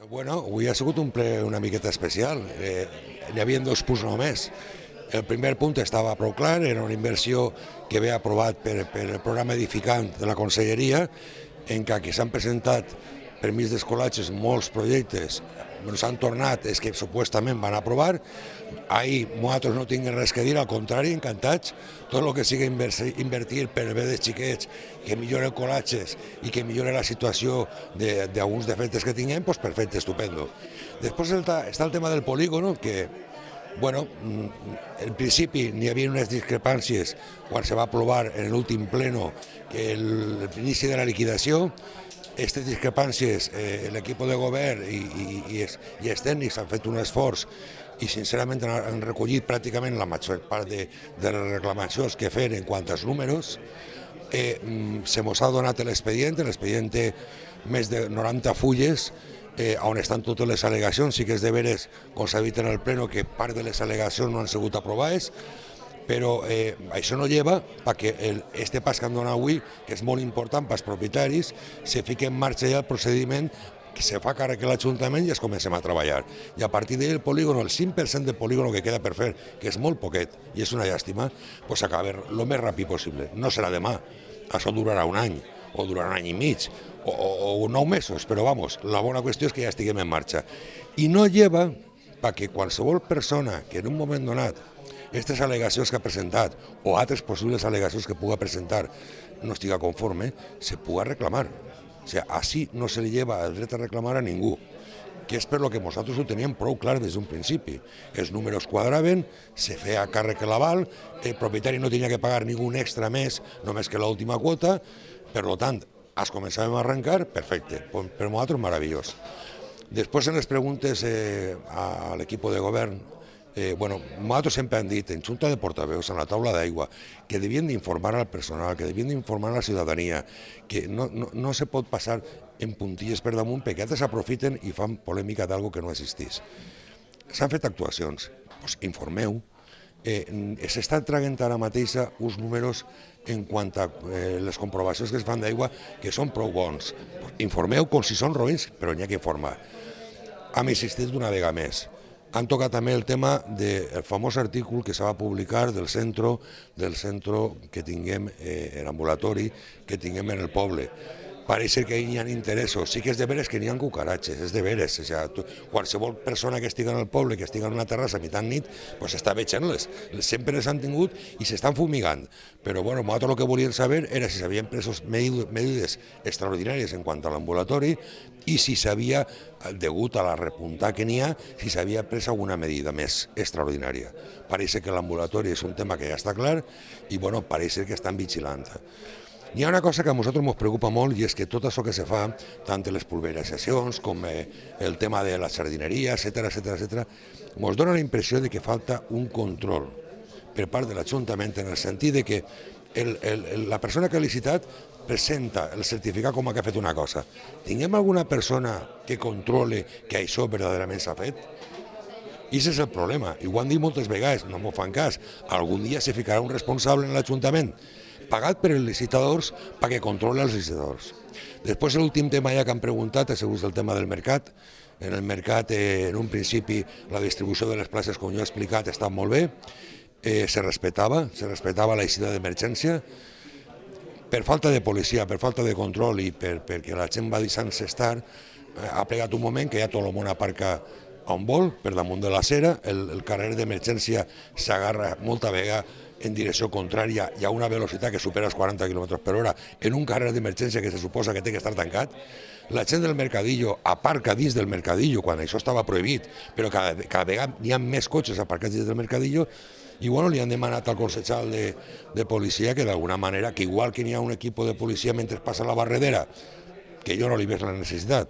Bueno, avui ha sigut un ple una miqueta especial. N'hi havia dos punts només. El primer punt estava prou clar, era una inversió que ve aprovat per el programa edificant de la Conselleria, en què s'han presentat per mig d'escolatges molts projectes, s'han tornat, és que supuestament van aprovar. Ahir nosaltres no tinguem res que dir, al contrari, encantats. Tot el que sigui invertir per el bé dels xiquets, que millore colatges i que millore la situació d'alguns defectes que tinguem, doncs perfecte, estupendo. Després està el tema del polígono, que bueno, en principi n'hi havia unes discrepàncies quan se va aprovar en l'últim pleno l'inici de la liquidació. Aquestes discrepàncies, l'equip de govern i els tècnics han fet un esforç i sincerament han recollit pràcticament la major part de les reclamacions que feien en quant als números. Se mos ha donat l'expedient té més de 90 fulles, on estan totes les al·legacions. Sí que és de veres, com s'ha dit en el pleno, que part de les al·legacions no han sigut aprovades, però això no lleva perquè este pas que han donat avui, que és molt important pels propietaris, se fiqui en marxa ja el procediment que se fa càrrec a l'Ajuntament i es comencem a treballar. I a partir d'ahir el polígono, el 5% del polígono que queda per fer, que és molt poquet i és una llàstima, doncs s'acaba el més ràpid possible. No serà demà, això durarà un any, o durarà un any i mig, o 9 mesos, però vamos, la bona qüestió és que ja estiguem en marxa. I no lleva perquè qualsevol persona que en un moment donat aquestes al·legacions que ha presentat o altres possibles al·legacions que pugui presentar no estiga conforme, se pugui reclamar. O sigui, així no se li lleva el dret a reclamar a ningú, que és per lo que nosaltres ho teníem prou clar des d'un principi. Els números quadraven, se feia càrrec l'aval, el propietari no tenia que pagar ningú extra més, només que l'última quota, per tant, es començàvem a arrencar, perfecte, per nosaltres meravellós. Després, en les preguntes a l'equip de govern, nosaltres sempre hem dit, en Junta de Portaveus, en la taula d'aigua, que devien d'informar al personal, que devien d'informar a la ciutadania, que no se pot passar en puntilles per damunt perquè altres aprofiten i fan polèmica d'algo que no existís. S'han fet actuacions, doncs informeu. S'estan traient ara mateixa uns números en quant a les comprovacions que es fan d'aigua que són prou bons. Informeu com si són roïns, però n'hi ha que informar. Hem insistit una vegada més. Han tocat també el tema del famós article que se va publicar del centre que tinguem, l'ambulatori que tinguem en el poble. Pareix que hi ha interessos, sí que és de veres que n'hi ha cucaratges, és de veres. Qualsevol persona que estigui en el poble, que estigui en una terrassa a mitjan nit, està veient-les. Sempre les han tingut i s'estan fumigant. Però nosaltres el que volíem saber era si s'havien pres medides extraordinàries en quant a l'ambulatori i si s'havia, degut a la repuntada que n'hi ha, si s'havia pres alguna medida més extraordinària. Pareix que l'ambulatori és un tema que ja està clar i pareix que estan vigilant. Hi ha una cosa que a nosaltres ens preocupa molt i és que tot això que se fa, tant les pulveritzacions com el tema de la jardineria, etc., ens dona la impressió de que falta un control per part de l'Ajuntament en el sentit de que la persona que ha licitat presenta el certificat com que ha fet una cosa. Tinguem alguna persona que controle que això verdaderament s'ha fet? I aquest és el problema. I ho han dit moltes vegades, no m'ho fan cas. Algun dia se ficarà un responsable en l'Ajuntament pagat per els licitadors perquè controli els licitadors. Després, l'últim tema ja que han preguntat ha sigut el tema del mercat. En el mercat, en un principi, la distribució de les places, com jo he explicat, està molt bé. Se respetava la eixida d'emergència. Per falta de policia, per falta de control i perquè la gent va deixant-se estar, ha plegat un moment que ja tot el món aparca on vol, per damunt de l'acera, el carrer d'emergència s'agarra molta vegada en direcció contrària i a una velocitat que supera els 40 km/h en un carrer d'emergència que se suposa que té que estar tancat. La gent del Mercadillo aparca dins del Mercadillo quan això estava prohibit, però cada vegada hi ha més cotxes aparcats dins del Mercadillo i li han demanat al concejal de policia que d'alguna manera, que igual que n'hi ha un equip de policia mentre passa la barredera, que jo no li veig la necessitat,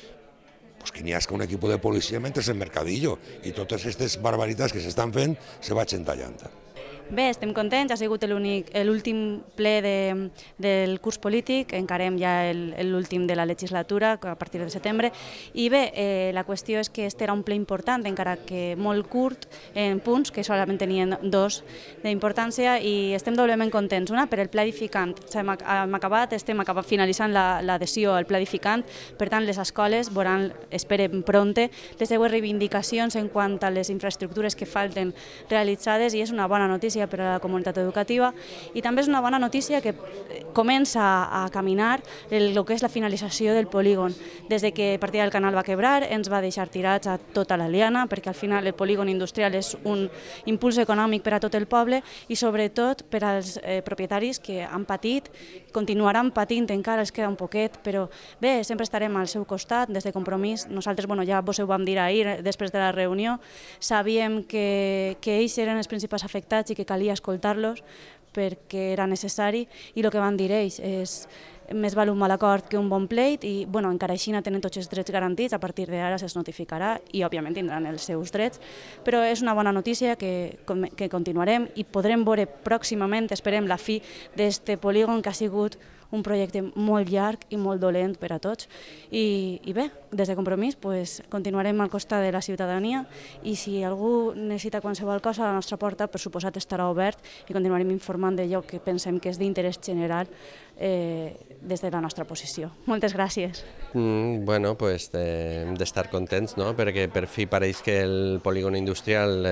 que n'hi ha un equip de policia mentre és el Mercadillo i totes aquestes barbaritats que s'estan fent se vagin tallant. Bé, estem contents, ha sigut l'últim ple del curs polític, encarem ja l'últim de la legislatura a partir de setembre, i bé, la qüestió és que este era un ple important, encara que molt curt en punts, que solament tenien 2 d'importància, i estem doblement contents. Una, per el pla edificant. Estem finalitzant l'adhesió al pla edificant, per tant, les escoles veuran, esperem pronte, les seues reivindicacions en quant a les infraestructures que falten realitzades, i és una bona notícia per a la comunitat educativa, i també és una bona notícia que comença a caminar el que és la finalització del polígon. Des que Partida del Canal va quebrar, ens va deixar tirats a tota la liana, perquè al final el polígon industrial és un impuls econòmic per a tot el poble i sobretot per als propietaris que han patit, continuaran patint, encara els queda un poquet, però bé, sempre estarem al seu costat des de Compromís. Nosaltres, ja vos ho vam dir ahir, després de la reunió, sabíem que ells eren els principals afectats i que calia escoltar-los perquè era necessari, i el que van dir ells és més val un mal acord que un bon pleit, i encara així tenen tots els drets garantits, a partir d'ara se'ls notificarà i òbviament tindran els seus drets, però és una bona notícia que continuarem i podrem veure pròximament, esperem, la fi d'aquest polígon que ha sigut un projecte molt llarg i molt dolent per a tots. I bé, des de Compromís continuarem al costat de la ciutadania, i si algú necessita qualsevol cosa, la nostra porta, per suposat, estarà obert i continuarem informant d'allò que pensem que és d'interès general des de la nostra posició. Moltes gràcies. Bueno, hem d'estar contents, no? Perquè per fi pareix que el polígon industrial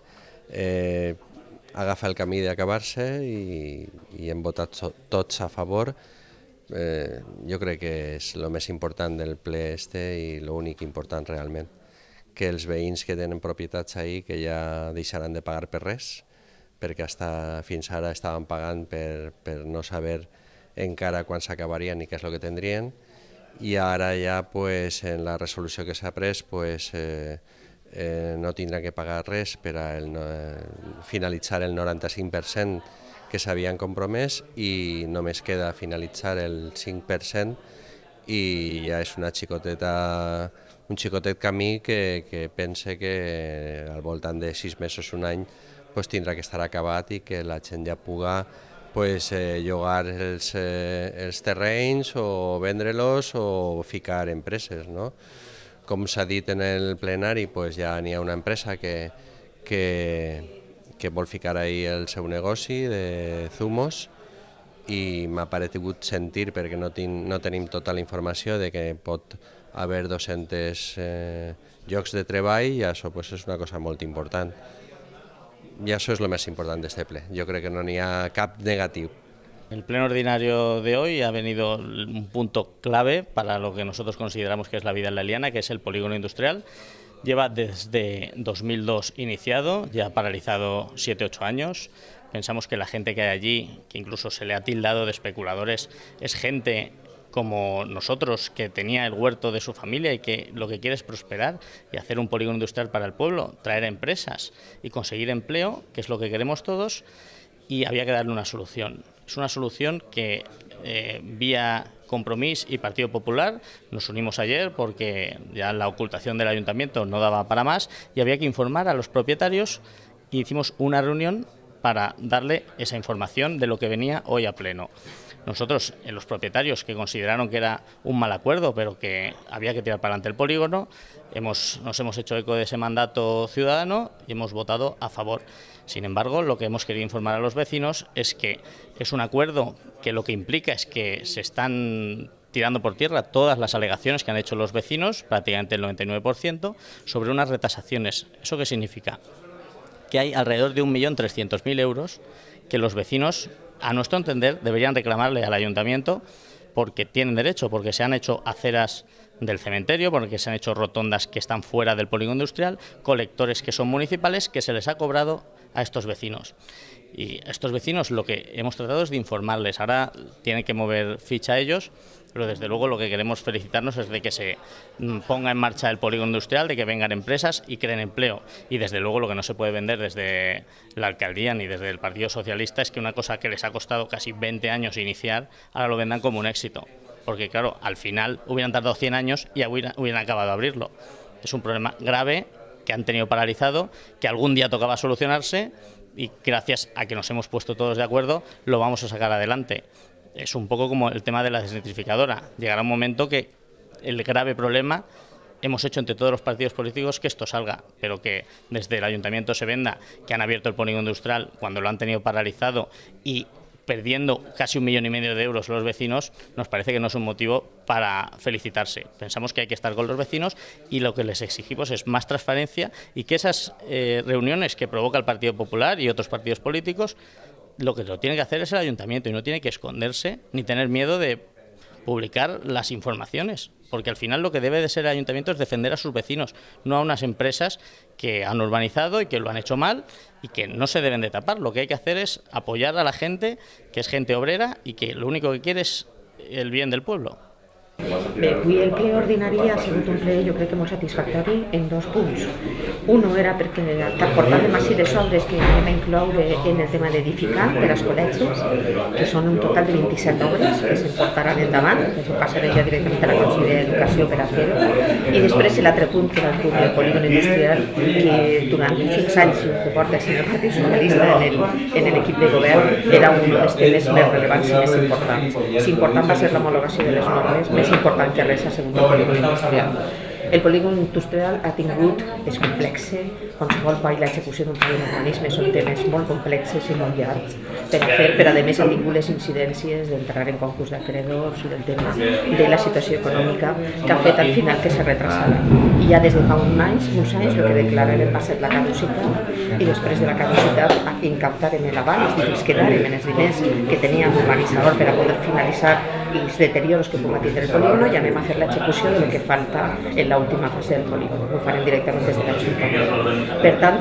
agafa el camí d'acabar-se i hem votat tots a favor. Jo crec que és el més important del ple i l'únic important realment, que els veïns que tenen propietats ahí que ja deixaran de pagar per res, perquè fins ara estaven pagant per no saber encara quan s'acabarien i què és el que tindrien, i ara ja en la resolució que s'ha pres no tindran que pagar res per a finalitzar el 95% que s'havien compromès, i només queda finalitzar el 5%, i ja és un xicotet camí que pense que al voltant de 6 mesos, un any, tindrà que estar acabat i que la gent ja puga llogar els terrenys o vendre-los o ficar empreses, no? Com s'ha dit en el plenari, ja n'hi ha una empresa que vol ficar ahí el seu negoci de zumos, i m'ha paregut sentir, perquè no tenim tota la informació, de que pot haver 200 llocs de treball, i això és una cosa molt important. Y eso es lo más importante de este ple. Yo creo que no n'hi ha cap negatiu. El pleno ordinario de hoy ha venido un punto clave para lo que nosotros consideramos que es la vida en la Eliana, que es el polígono industrial. Lleva desde 2002 iniciado, ya ha paralizado 7-8 años. Pensamos que la gente que hay allí, que incluso se le ha tildado de especuladores, es gente como nosotros, que tenía el huerto de su familia y que lo que quiere es prosperar y hacer un polígono industrial para el pueblo, traer empresas y conseguir empleo, que es lo que queremos todos, y había que darle una solución. Es una solución que vía Compromís y Partido Popular nos unimos ayer porque ya la ocultación del ayuntamiento no daba para más y había que informar a los propietarios, y hicimos una reunión para darle esa información de lo que venía hoy a pleno. Nosotros, los propietarios que consideraron que era un mal acuerdo, pero que había que tirar para adelante el polígono, nos hemos hecho eco de ese mandato ciudadano y hemos votado a favor. Sin embargo, lo que hemos querido informar a los vecinos es que es un acuerdo que lo que implica es que se están tirando por tierra todas las alegaciones que han hecho los vecinos, prácticamente el 99%, sobre unas retasaciones. ¿Eso qué significa? Que hay alrededor de 1.300.000 euros que los vecinos, a nuestro entender, deberían reclamarle al ayuntamiento, porque tienen derecho, porque se han hecho aceras del cementerio, porque se han hecho rotondas que están fuera del polígono industrial, colectores que son municipales, que se les ha cobrado a estos vecinos. Y a estos vecinos lo que hemos tratado es de informarles. Ahora tienen que mover ficha a ellos, pero desde luego lo que queremos felicitarnos es de que se ponga en marcha el polígono industrial, de que vengan empresas y creen empleo. Y desde luego lo que no se puede vender desde la alcaldía ni desde el Partido Socialista es que una cosa que les ha costado casi 20 años iniciar, ahora lo vendan como un éxito. Porque claro, al final hubieran tardado 100 años y hubieran acabado de abrirlo. Es un problema grave que han tenido paralizado, que algún día tocaba solucionarse, y gracias a que nos hemos puesto todos de acuerdo lo vamos a sacar adelante. Es un poco como el tema de la desnitrificadora. Llegará un momento que el grave problema hemos hecho entre todos los partidos políticos que esto salga, pero que desde el Ayuntamiento se venda que han abierto el polígono industrial cuando lo han tenido paralizado y perdiendo casi 1,5 millones de euros los vecinos, nos parece que no es un motivo para felicitarse. Pensamos que hay que estar con los vecinos y lo que les exigimos es más transparencia y que esas reuniones que provoca el Partido Popular y otros partidos políticos, lo que lo tiene que hacer es el Ayuntamiento y no tiene que esconderse ni tener miedo de publicar las informaciones, porque al final lo que debe de ser el Ayuntamiento es defender a sus vecinos, no a unas empresas que han urbanizado y que lo han hecho mal y que no se deben de tapar. Lo que hay que hacer es apoyar a la gente, que es gente obrera y que lo único que quiere es el bien del pueblo. Bé, avui el ple ordinari ha sigut un ple, jo crec que molt satisfactori en 2 punts. Uno era perquè portàvem així les obres que vam incloure en el tema d'edificar per als col·legis, que són un total de 27 obres que se'n portaran endavant, que se passaran ja directament a la Conselleria d'Educació per a fer-ho. I després l'altre punt, que era el punt del polígon industrial, que durant 5 anys que porta el Partit Socialista en l'equip de govern era un dels temes més rellevants i més importants. Si important va ser l'homologació de les normes, més important que res ha sigut el polígon industrial. El polígon industrial ha tingut, és complex, qualsevol pla i l'execució d'un pla d'urbanisme són temes molt complexes i molt llargs per a fer, però a més ha tingut les incidències d'entrar en concurs d'acreedors i del tema de la situació econòmica que ha fet al final que s'ha retrasat. I ja des de fa uns anys el que declararem va ser la caducitat i després de la caducitat incaptarem l'aval, és a dir, ens quedarem en els diners que tenia l'urbanitzador per a poder finalitzar els deterioros que pugui tindre el polígono i anem a fer l'execució de lo que falta en l'última fase del polígono. Ho farem directament des de l'Ajuntament. Per tant,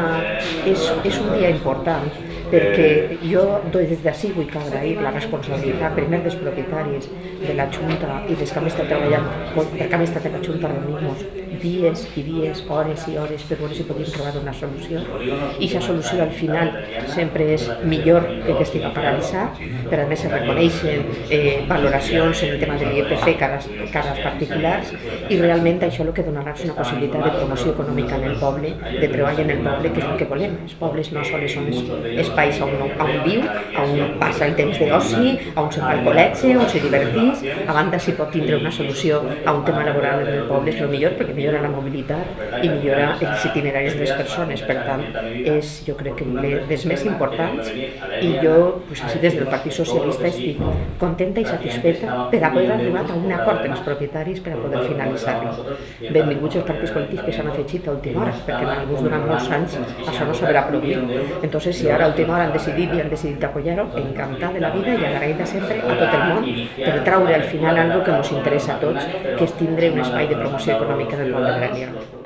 és un dia important perquè jo des d'ací vull agrair la responsabilitat primer dels propietaris de la Junta i dels que hem estat treballant, perquè hem estat en la Junta reunint-nos dies i dies, hores i hores per veure si podíem trobar una solució i aquesta solució al final sempre és millor que estigui paralitzat, però a més es reconeixen valoracions en el tema de l'IPC cares particulars i realment això el que donarà és una possibilitat de promoció econòmica en el poble, de treball en el poble, que és el que volem. Els pobles no sols són espais on viu, on passa el temps d'oci, on se'n va al col·legi, on se divertís. A banda, si pot tindre una solució a un tema laboral en el poble és el millor, perquè millora la mobilitat i millora els itineraris de les persones. Per tant, és, jo crec que dels més importants i jo, així des del Partit Socialista, estic contenta i satisfeta per haver arribat a un acord amb els propietaris per a poder finalitzar-lo. Benvinguts els partits polítics que s'han afegit a última hora, perquè en alguns durant molts anys això no s'haurà produït. Entonces, si ara a última hora han decidit apoyar-ho, encantada de la vida i agraïda sempre a tot el món per traure al final algo que ens interessa a tots, que és tindre un espai de promoció econòmica del poble agrària.